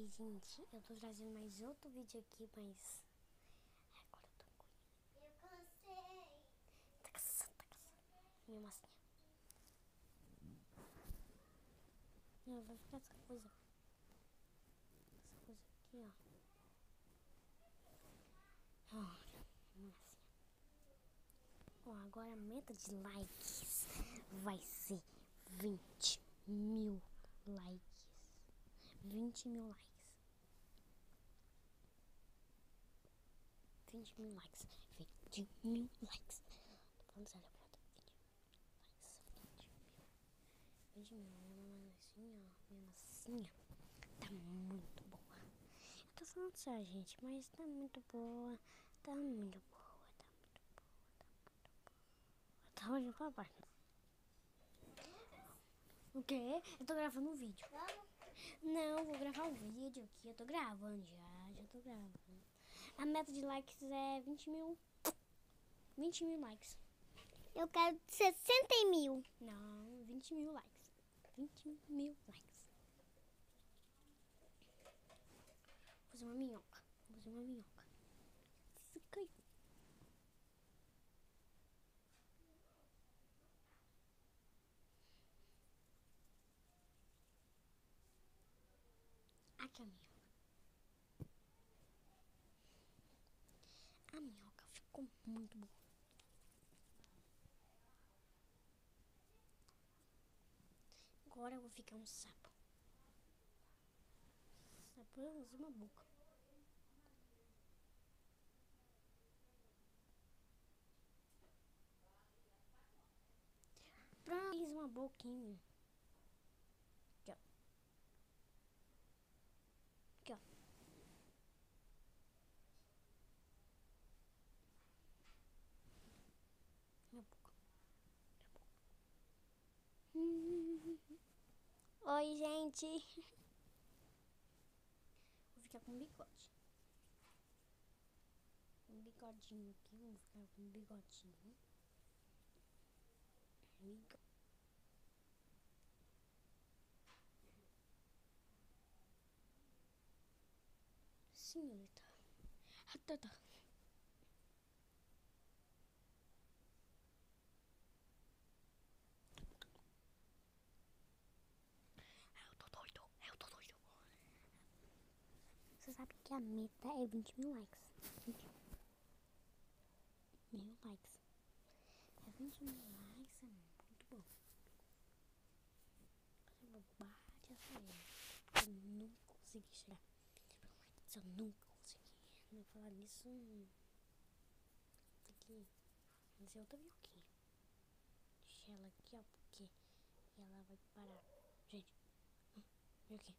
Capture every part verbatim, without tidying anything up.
gente, eu tô trazendo mais outro vídeo aqui, mas agora eu tô com... Eu cansei. Tá cansando, tá cansando. Minha massinha. Não, vai ficar essa coisa. Essa coisa aqui, ó. Olha, massinha. Ó, agora a meta de likes vai ser vinte mil likes. vinte mil likes. vinte mil likes. vinte mil likes. Tô falando sério, pronto. vinte mil. vinte mil. Minha massinha, ó. Minha massinha tá muito boa. Eu tô falando sério, gente, mas tá muito boa. Tá muito boa. Tá muito boa. Tá muito boa. Tá olhando pra baixo. O quê? Eu tô gravando um vídeo. Não, vou gravar um vídeo aqui. Eu tô gravando já. Já tô gravando. A meta de likes é vinte mil. vinte mil likes. Eu quero sessenta mil. Não, vinte mil likes. vinte mil likes. Vou fazer uma minhoca. Vou fazer uma minhoca. Se caiu. Aqui a minhoca. A minhoca ficou muito boa. Agora eu vou ficar um sapo. Sapo usa uma boca. Pra fiz uma boquinha. Aqui, ó. Aqui, ó. Minha boca. Minha boca. Hum. Oi, gente. Vou ficar com bigode. Um bigodinho aqui. Vou ficar com um bigodinho. Bigode. Senhorita. Ratata. Eu tô doido. Eu tô doido. Você sabe que a meta é vinte mil likes. vinte mil likes. É vinte mil likes, é muito bom. Fazer bobagem assim. Eu nunca consegui chegar. Se eu nunca consegui. Não falar nisso. Tem que fazer outra minhoquinha. Deixa ela aqui, ó, porque ela vai parar. Gente, vem aqui.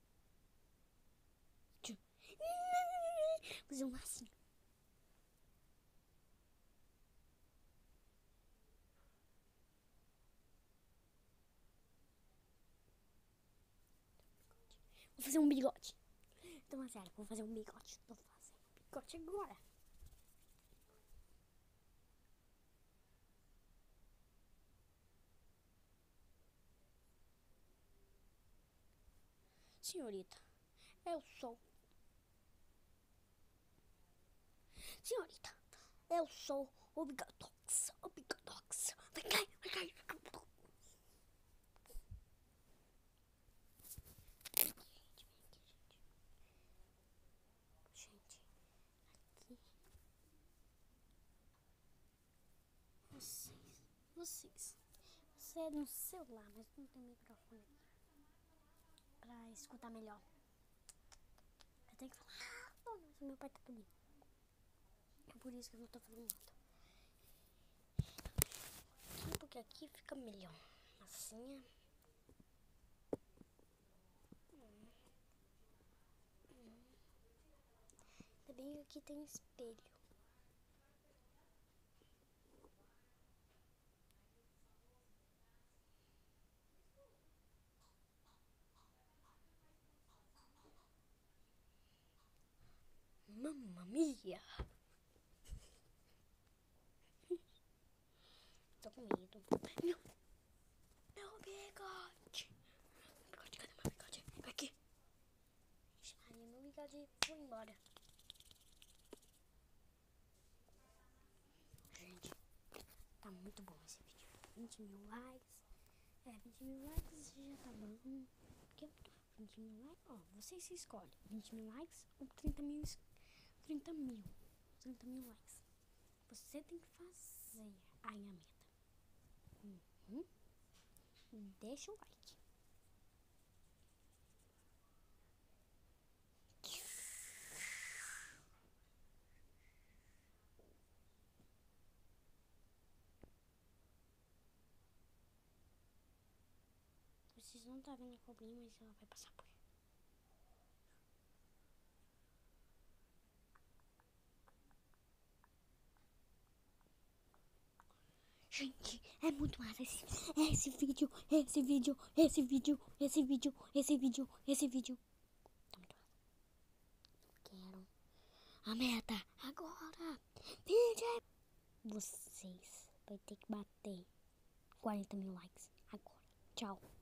Fazer um lacinho. Vou fazer um bigode. Então, é sério, vou fazer um bigode. Tô fazendo um bigode agora. Senhorita, eu sou. Senhorita, eu sou o Bigodox. O Bigodox. Vem cá, vem cá. Gente, vem aqui, gente. Gente, aqui. Vocês, vocês. Você é no celular, mas não tem microfone aqui. Pra escutar melhor. Eu tenho que falar. Oh, nossa, meu pai tá tudo. É por isso que eu não tô falando nada. Porque aqui fica melhor. Massinha. Hum. Hum. Ainda bem que aqui tem espelho. Mamma mia! Tô com medo. Meu, meu bigode! Meu bigode, cadê meu bigode? Aqui. verdade, foi embora. Gente, tá muito bom esse vídeo. vinte mil likes. É, vinte mil likes já tá bom. Porque vinte mil likes, ó, vocês se escolhem. vinte mil likes ou trinta mil, trinta mil, trinta mil likes. Você tem que fazer aí a meta. Uhum. Deixa o like. Vocês não tá vendo a cobrinha, mas ela vai passar por. Gente, é muito massa esse, esse vídeo, esse vídeo, esse vídeo, esse vídeo, esse vídeo, esse vídeo. Tá muito massa. Quero a meta agora. D J. Vocês vai ter que bater quarenta mil likes agora. Tchau.